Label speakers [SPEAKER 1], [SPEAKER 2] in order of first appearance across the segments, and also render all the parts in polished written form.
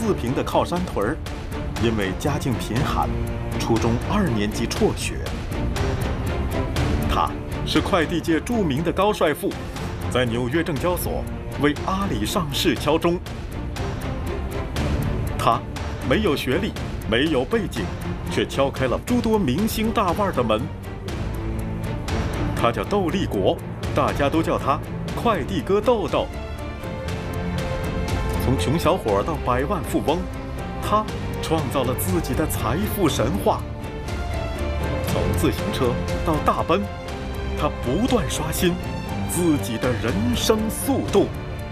[SPEAKER 1] 四平的靠山屯儿，因为家境贫寒，初中2年级辍学。他是快递界著名的高帅富，在纽约证交所为阿里上市敲钟。他没有学历，没有背景，却敲开了诸多明星大腕的门。他叫窦立国，大家都叫他快递哥豆豆。从穷小伙到百万富翁，他创造了自己的财富神话。从自行车到大奔，他不断刷新自己的人生速度。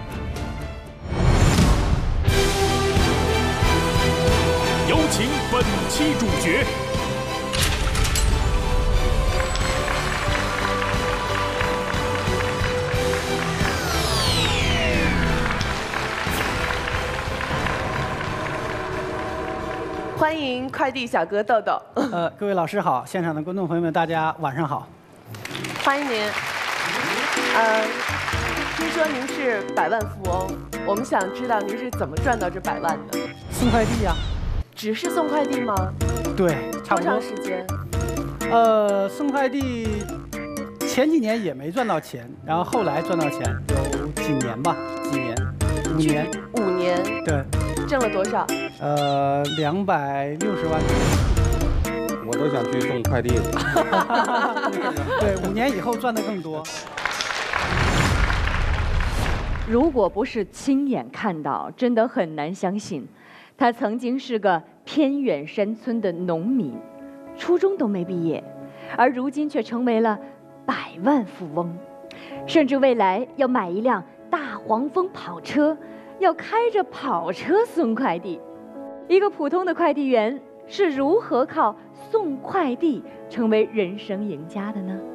[SPEAKER 2] 有请本期主角。
[SPEAKER 3] 欢迎快递小哥豆豆。
[SPEAKER 4] 各位老师好，现场的观众朋友们，大家晚上好。
[SPEAKER 3] 欢迎您。听说您是百万富翁，我们想知道您是怎么赚到这100万的？
[SPEAKER 4] 送快递呀。
[SPEAKER 3] 只是送快递吗？
[SPEAKER 4] 对，差不多。
[SPEAKER 3] 多长时间？
[SPEAKER 4] 送快递前几年也没赚到钱，然后后来赚到钱，有几年吧，几年，5年。
[SPEAKER 3] 5年。
[SPEAKER 4] 对。
[SPEAKER 3] 挣了多少
[SPEAKER 4] ？260万。
[SPEAKER 5] 我都想去送快递了。
[SPEAKER 4] 对，5年以后赚的更多。
[SPEAKER 6] 如果不是亲眼看到，真的很难相信，他曾经是个偏远山村的农民，初中都没毕业，而如今却成为了百万富翁，甚至未来要买一辆大黄蜂跑车，要开着跑车送快递。一个普通的快递员是如何靠送快递成为人生赢家的呢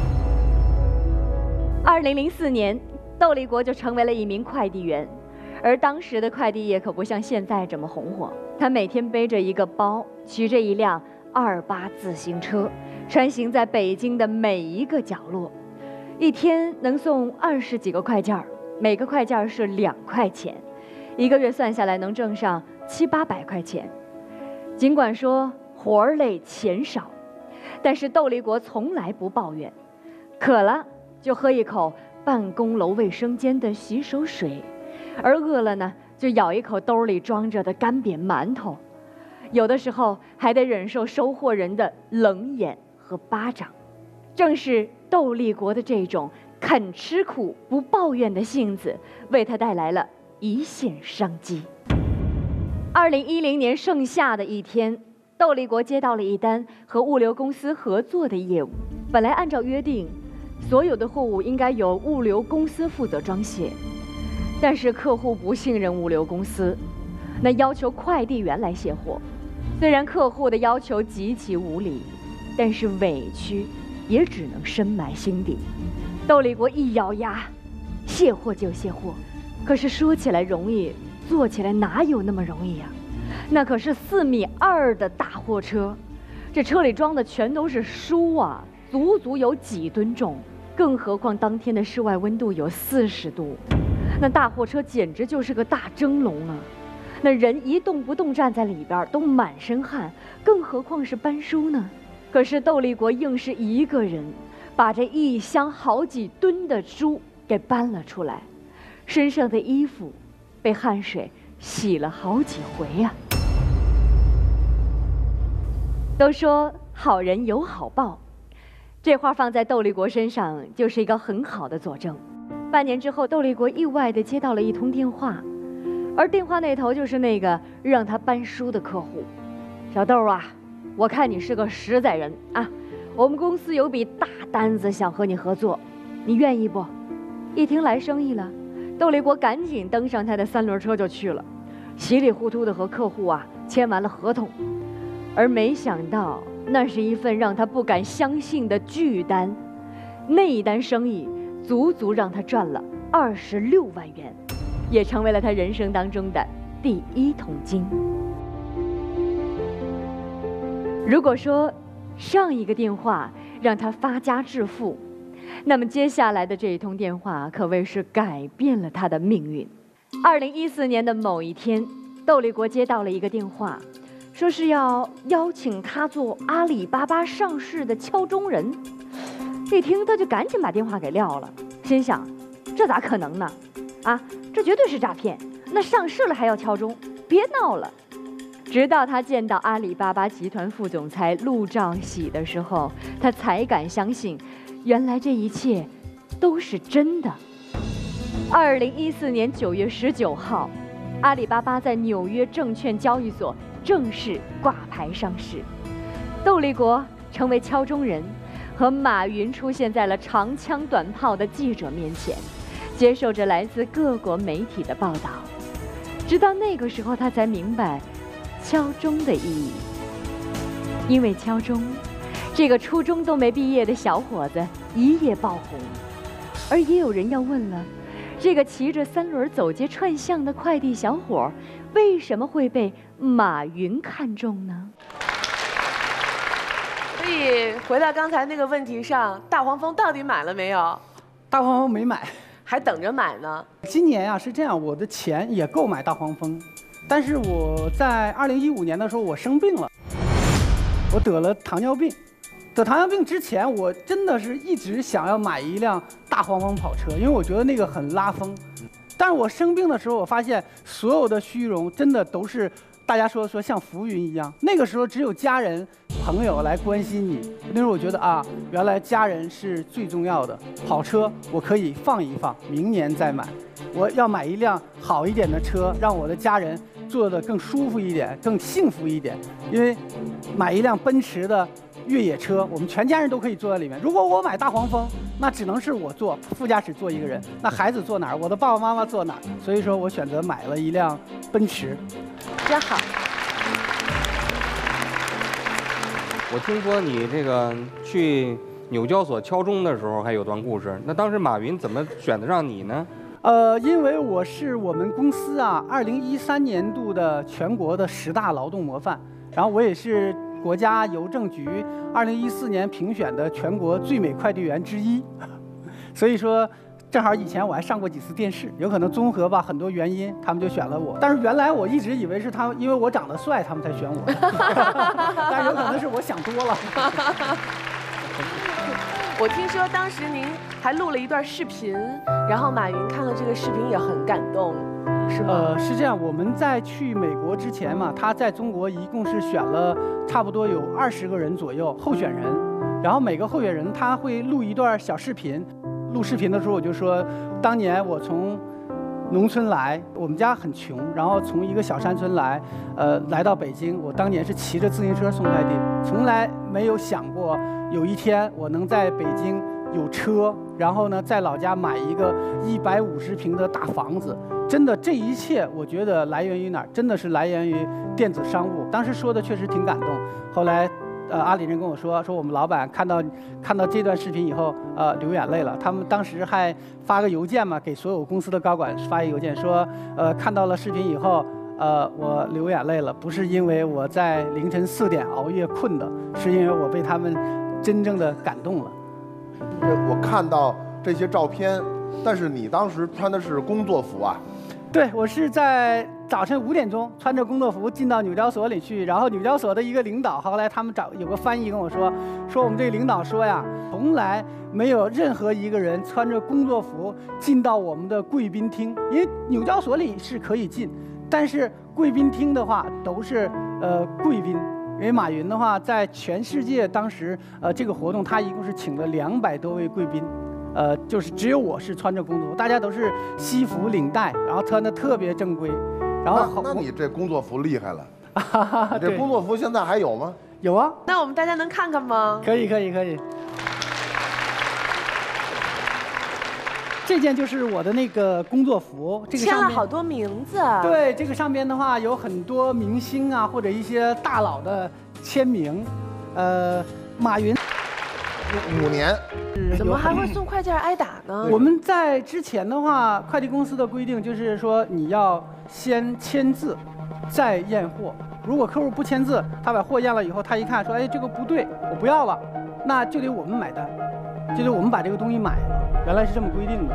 [SPEAKER 6] ？2004年，窦立国就成为了一名快递员，而当时的快递业可不像现在这么红火。他每天背着一个包，骑着一辆28自行车，穿行在北京的每一个角落，一天能送20几个快件，每个快件是2块钱，1个月算下来能挣上700-800块钱。尽管说活儿累钱少，但是窦立国从来不抱怨，渴了就喝一口办公楼卫生间的洗手水，而饿了呢就咬一口兜里装着的干煸馒头，有的时候还得忍受收货人的冷眼和巴掌。正是窦立国的这种肯吃苦不抱怨的性子，为他带来了一线商机。2010年盛夏的一天，窦立国接到了一单和物流公司合作的业务。本来按照约定，所有的货物应该由物流公司负责装卸，但是客户不信任物流公司，那要求快递员来卸货。虽然客户的要求极其无理，但是委屈也只能深埋心底。窦立国一咬牙，卸货就卸货。可是说起来容易，做起来哪有那么容易呀？那可是4.2米的大货车，这车里装的全都是书啊，足足有几吨重。更何况当天的室外温度有40度，那大货车简直就是个大蒸笼啊！那人一动不动站在里边都满身汗，更何况是搬书呢？可是窦立国硬是一个人把这一箱好几吨的书给搬了出来，身上的衣服被汗水洗了好几回呀。都说好人有好报，这话放在窦立国身上就是一个很好的佐证。半年之后，窦立国意外地接到了一通电话，而电话那头就是那个让他搬书的客户。小窦啊，我看你是个实在人啊，我们公司有笔大单子想和你合作，你愿意不？一听来生意了，窦立国赶紧登上他的3轮车就去了，稀里糊涂地和客户签完了合同。而没想到，那是一份让他不敢相信的巨单，那一单生意足足让他赚了26万元，也成为了他人生当中的第1桶金。如果说上一个电话让他发家致富，那么接下来的这一通电话可谓是改变了他的命运。2014年的某一天， 窦立国接到了一个电话，说是要邀请他做阿里巴巴上市的敲钟人。一听他就赶紧把电话给撂了，心想这咋可能呢？啊，这绝对是诈骗！那上市了还要敲钟，别闹了。直到他见到阿里巴巴集团副总裁陆兆禧的时候，他才敢相信，原来这一切都是真的。2014年9月19号，阿里巴巴在纽约证券交易所正式挂牌上市，窦立国成为敲钟人，和马云出现在了长枪短炮的记者面前，接受着来自各国媒体的报道。直到那个时候，他才明白敲钟的意义。因为敲钟，这个初中都没毕业的小伙子一夜爆红。而也有人要问了，这个骑着3轮走街串巷的快递小伙，为什么会被马云看中呢？
[SPEAKER 3] 所以回到刚才那个问题上，大黄蜂到底买了没有？
[SPEAKER 4] 大黄蜂没买，
[SPEAKER 3] 还等着买呢。
[SPEAKER 4] 今年啊是这样，我的钱也够买大黄蜂，但是我在2015年的时候我生病了，我得了糖尿病。得糖尿病之前，我真的是一直想要买一辆大黄蜂跑车，因为我觉得那个很拉风。但是我生病的时候，我发现所有的虚荣真的都是大家说像浮云一样。那个时候只有家人、朋友来关心你。那时候我觉得啊，原来家人是最重要的。跑车我可以放一放，明年再买。我要买一辆好一点的车，让我的家人坐得更舒服一点，更幸福一点。因为买一辆奔驰的越野车，我们全家人都可以坐在里面。如果我买大黄蜂，那只能是我坐副驾驶坐一个人，那孩子坐哪儿？我的爸爸妈妈坐哪儿？所以说我选择买了一辆奔驰。
[SPEAKER 3] 真好。
[SPEAKER 5] 我听说你这个去纽交所敲钟的时候还有段故事，那当时马云怎么选得上你呢？
[SPEAKER 4] 因为我是我们公司啊2013年度的全国的10大劳动模范，然后我也是国家邮政局2014年评选的全国最美快递员之一，所以说正好以前我还上过几次电视，有可能综合吧很多原因，他们就选了我。但是原来我一直以为是他们，因为我长得帅，他们才选我，但是有可能是我想多了。
[SPEAKER 3] 我听说当时您还录了一段视频，然后马云看了这个视频也很感动，是吗？
[SPEAKER 4] 是这样，我们在去美国之前嘛，他在中国一共是选了差不多有20个人左右候选人，然后每个候选人他会录一段小视频。录视频的时候我就说，当年我从农村来，我们家很穷，然后从一个小山村来，来到北京，我当年是骑着自行车送快递，从来没有想过有一天我能在北京有车，然后呢在老家买一个150平的大房子。真的，这一切我觉得来源于哪儿？真的是来源于电子商务。当时说的确实挺感动。后来，阿里人跟我说我们老板看到这段视频以后，流眼泪了。他们当时还发个邮件嘛，给所有公司的高管发一个邮件说，看到了视频以后，我流眼泪了，不是因为我在凌晨4点熬夜困的，是因为我被他们真正的感动了。
[SPEAKER 7] 我看到这些照片，但是你当时穿的是工作服啊？
[SPEAKER 4] 对，我是在早晨5点钟穿着工作服进到纽交所里去，然后纽交所的一个领导，后来他们有个翻译跟我说我们这个领导说呀，从来没有任何一个人穿着工作服进到我们的贵宾厅，因为纽交所里是可以进，但是贵宾厅的话都是贵宾。因为马云的话，在全世界当时这个活动他一共是请了200多位贵宾。就是只有我是穿着工作服，大家都是西服领带，然后穿的特别正规。然后
[SPEAKER 7] 那你这工作服厉害了，你这工作服现在还有吗？
[SPEAKER 4] 有啊。
[SPEAKER 3] 那我们大家能看看吗？
[SPEAKER 4] 可以。这件就是我的那个工作服，这个
[SPEAKER 3] 签了好多名字。
[SPEAKER 4] 对，这个上边的话有很多明星啊，或者一些大佬的签名。马云。
[SPEAKER 7] 5年，
[SPEAKER 3] 怎么还会送快件挨打呢？
[SPEAKER 4] 我们在之前的话，快递公司的规定就是说，你要先签字，再验货。如果客户不签字，他把货验了以后，他一看说，哎，这个不对，我不要了，那就得我们买单，就得我们把这个东西买了。原来是这么规定的。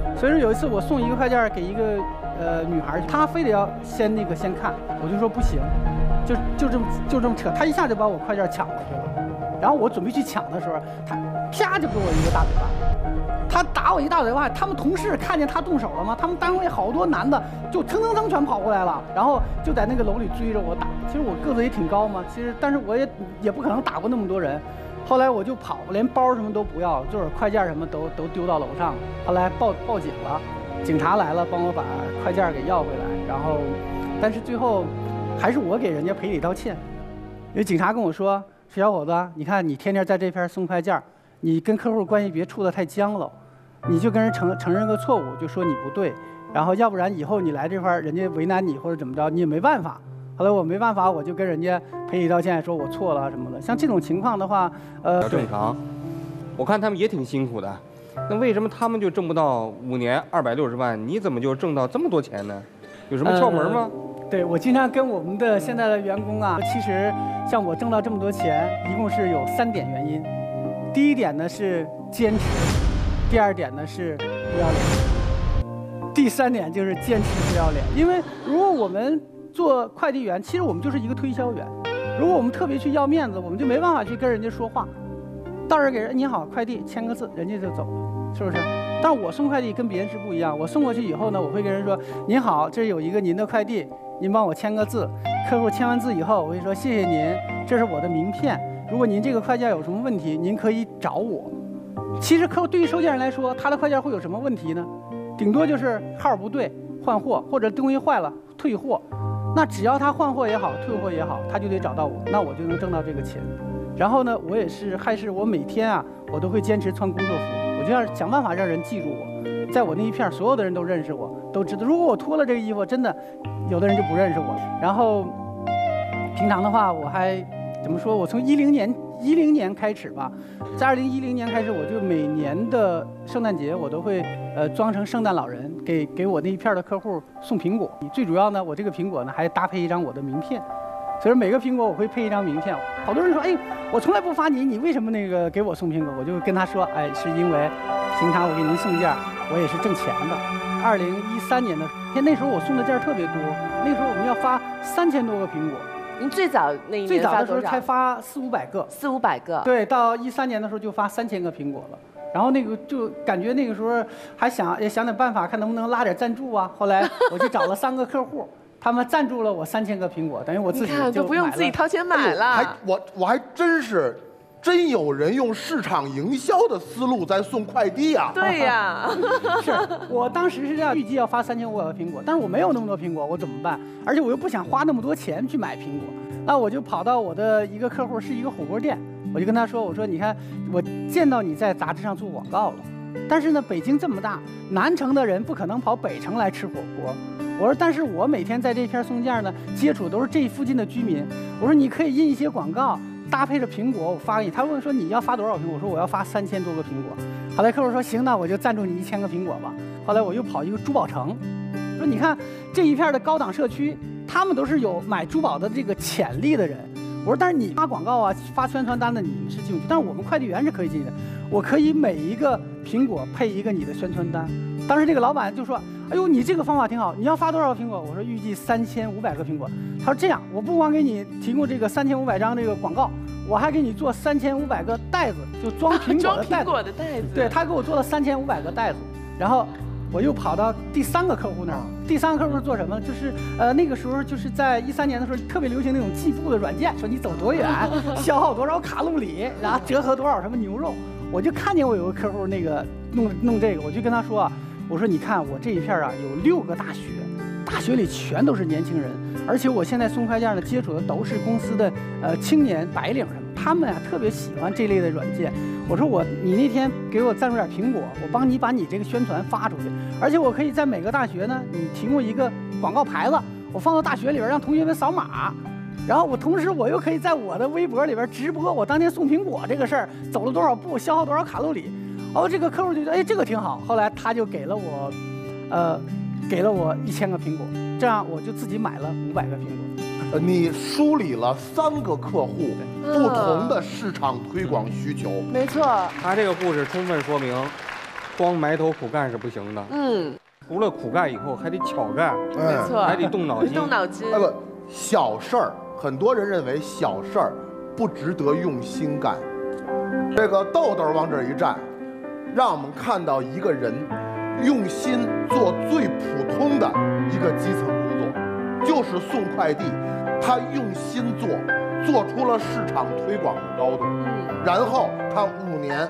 [SPEAKER 4] 所以说有一次我送一个快件给一个女孩，她非得要先看，我就说不行，就这么扯，她一下就把我快件抢过去了。然后我准备去抢的时候，她啪就给我一个大嘴巴。他打我一大嘴巴，他们同事看见他动手了吗？他们单位好多男的就蹭蹭蹭全跑过来了，然后就在那个楼里追着我打。其实我个子也挺高嘛，但是我也不可能打过那么多人。后来我就跑，连包什么都不要，就是快件什么都丢到楼上。后来报警了，警察来了，帮我把快件给要回来。然后，但是最后还是我给人家赔礼道歉，因为警察跟我说：“小伙子，你看你天天在这边送快件，你跟客户关系别处得太僵了。”你就跟人承认个错误，就说你不对，然后要不然以后你来这块人家为难你或者怎么着，你也没办法。后来我没办法，我就跟人家赔礼道歉，说我错了什么的。像这种情况的话，
[SPEAKER 5] 正常。我看他们也挺辛苦的，那为什么他们就挣不到5年260万，你怎么就挣到这么多钱呢？有什么窍门吗？
[SPEAKER 4] 对，我经常跟我们的现在的员工啊，其实像我挣到这么多钱，一共是有3点原因。第一点呢是坚持。第2点呢是不要脸，第3点就是坚持不要脸。因为如果我们做快递员，其实我们就是一个推销员。如果我们特别去要面子，我们就没办法去跟人家说话。到这儿给人你好快递签个字，人家就走了，是不是？但是我送快递跟别人是不一样，我送过去以后呢，我会跟人说：“您好，这有一个您的快递，您帮我签个字。”客户签完字以后，我会说：“谢谢您，这是我的名片。如果您这个快件有什么问题，您可以找我。”其实客户对于收件人来说，他的快件会有什么问题呢？顶多就是号不对换货，或者东西坏了退货。那只要他换货也好，退货也好，他就得找到我，那我就能挣到这个钱。然后呢，我也是，还是我每天啊，我都会坚持穿工作服，我就要想办法让人记住我，在我那一片，所有的人都认识我，都知道。如果我脱了这个衣服，真的有的人就不认识我了。然后平常的话，我还怎么说？我从10年开始吧，在2010年开始，我就每年的圣诞节我都会装成圣诞老人，给我那一片的客户送苹果。最主要呢，我这个苹果呢还搭配一张我的名片，所以每个苹果我会配一张名片。好多人说，哎，我从来不发你为什么那个给我送苹果？我就跟他说，哎，是因为平常我给您送件，我也是挣钱的。2013年的那时候我送的件特别多，那时候我们要发3000多个苹果。
[SPEAKER 3] 您最早那一年
[SPEAKER 4] 最早的时候才发400-500个
[SPEAKER 3] ，400-500个。
[SPEAKER 4] 对，到13年的时候就发3000个苹果了。然后那个就感觉那个时候还想点办法，看能不能拉点赞助啊。后来我就找了3个客户，他们赞助了我3000个苹果，等于我自己就
[SPEAKER 3] 不用自己掏钱买了。
[SPEAKER 7] 我还真有人用市场营销的思路在送快递啊！
[SPEAKER 3] 对呀，
[SPEAKER 4] 是我当时是这样，预计要发3500个苹果，但是我没有那么多苹果，我怎么办？而且我又不想花那么多钱去买苹果，那我就跑到我的一个客户是一个火锅店，我就跟他说，我说你看，我见到你在杂志上做广告了，但是呢，北京这么大，南城的人不可能跑北城来吃火锅。我说，但是我每天在这片送件呢，接触都是这附近的居民。我说，你可以印一些广告。搭配着苹果，我发给你。他问说你要发多少苹果？我说我要发3000多个苹果。后来客户说行，那我就赞助你1000个苹果吧。后来我又跑一个珠宝城，说你看这一片的高档社区，他们都是有买珠宝的这个潜力的人。我说但是你发广告啊，发宣传单的你们是进不去，但是我们快递员是可以进的。我可以每一个苹果配一个你的宣传单。当时这个老板就说，哎呦，你这个方法挺好，你要发多少苹果？我说预计3500个苹果。他说这样，我不光给你提供这个3500张这个广告，我还给你做3500个袋子，就装苹果的袋子。
[SPEAKER 3] 装苹果的袋子。
[SPEAKER 4] 对，他给我做了3500个袋子，然后我又跑到第3个客户那儿。第3个客户是做什么？就是那个时候就是在13年的时候特别流行那种计步的软件，说你走多远，消耗多少卡路里，然后折合多少什么牛肉。我就看见我有个客户那个弄这个，我就跟他说啊，我说你看我这一片啊有6个大学，大学里全都是年轻人，而且我现在送快件呢接触的都是公司的青年白领什么，他们啊特别喜欢这类的软件。我说你那天给我赞助点苹果，我帮你把你这个宣传发出去，而且我可以在每个大学呢，你提供一个广告牌子，我放到大学里边让同学们扫码。然后同时我又可以在我的微博里边直播我当天送苹果这个事儿，走了多少步，消耗多少卡路里。这个客户就觉得哎这个挺好，后来他就给了我1000个苹果，这样我就自己买了500个苹果。
[SPEAKER 7] 你梳理了3个客户不同的市场推广需求。
[SPEAKER 3] 没错，
[SPEAKER 5] 他这个故事充分说明， 光埋头苦干是不行的。除了苦干以后，还得巧干，
[SPEAKER 3] 没错，
[SPEAKER 5] 还得动脑筋。
[SPEAKER 3] 动脑筋。
[SPEAKER 7] 不，小事儿，很多人认为小事儿不值得用心干。这个豆豆往这一站，让我们看到一个人用心做最普通的一个基层工作，就是送快递。他用心做出了市场推广的高度。然后他5年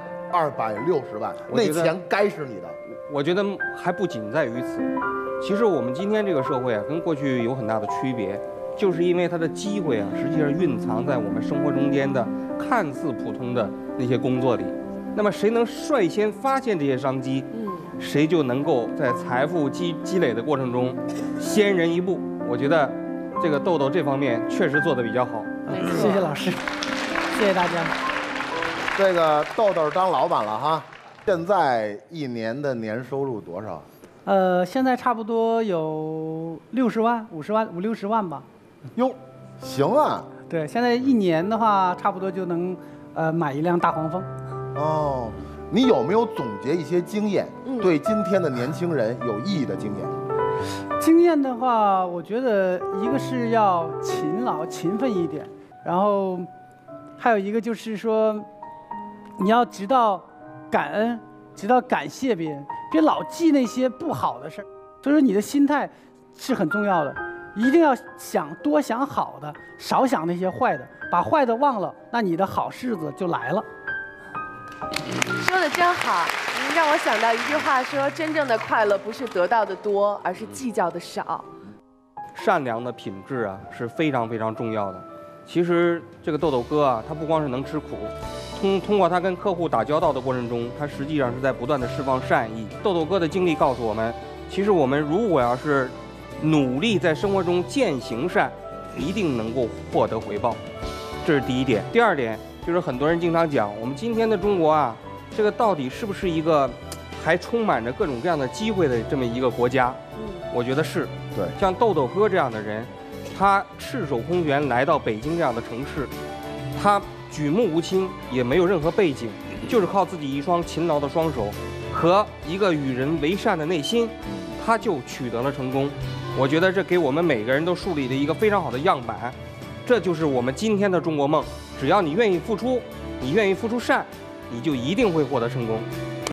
[SPEAKER 7] 260万，那钱该是你的。
[SPEAKER 5] 我觉得还不仅在于此。其实我们今天这个社会啊，跟过去有很大的区别，就是因为它的机会啊，实际上蕴藏在我们生活中间的看似普通的那些工作里。那么谁能率先发现这些商机，谁就能够在财富积累的过程中先人一步。我觉得这个豆豆这方面确实做得比较好。
[SPEAKER 4] 谢谢老师，谢谢大家。
[SPEAKER 7] 这个豆豆当老板了哈，现在1年的年收入多少？
[SPEAKER 4] 现在差不多有60万、50万、50-60万吧。
[SPEAKER 7] 哟，行啊。
[SPEAKER 4] 对，现在1年的话，差不多就能买一辆大黄蜂。
[SPEAKER 7] 哦，你有没有总结一些经验，对今天的年轻人有意义的经验？
[SPEAKER 4] 经验的话，我觉得一个是要勤劳、勤奋一点，然后还有一个就是说，你要知道感恩，知道感谢别人，别老记那些不好的事儿。所以说，你的心态是很重要的，一定要多想好的，少想那些坏的，把坏的忘了，那你的好日子就来了。
[SPEAKER 3] 说的真好，您让我想到一句话说，真正的快乐不是得到的多，而是计较的少。
[SPEAKER 5] 善良的品质啊是非常非常重要的。其实这个豆豆哥啊，他不光是能吃苦，通过他跟客户打交道的过程中，他实际上是在不断的释放善意。豆豆哥的经历告诉我们，其实我们如果要是努力在生活中践行善，一定能够获得回报。这是第一点。第二点就是很多人经常讲，我们今天的中国啊，这个到底是不是一个还充满着各种各样的机会的这么一个国家？我觉得是。
[SPEAKER 7] 对，
[SPEAKER 5] 像豆豆哥这样的人，他赤手空拳来到北京这样的城市，他举目无亲，也没有任何背景，就是靠自己一双勤劳的双手和一个与人为善的内心，他就取得了成功。我觉得这给我们每个人都树立了一个非常好的样板，这就是我们今天的中国梦。只要你愿意付出，你愿意付出善，你就一定会获得成功。